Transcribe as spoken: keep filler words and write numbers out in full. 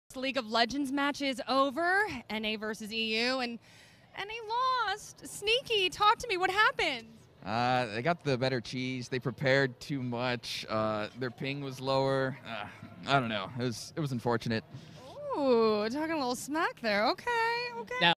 League of Legends match is over, N A versus E U, and N A lost. Sneaky, talk to me, what happened? Uh, they got the better cheese. They prepared too much. Uh, their ping was lower. Uh, I don't know. It was it was unfortunate. Ooh, talking a little smack there. Okay, okay. Now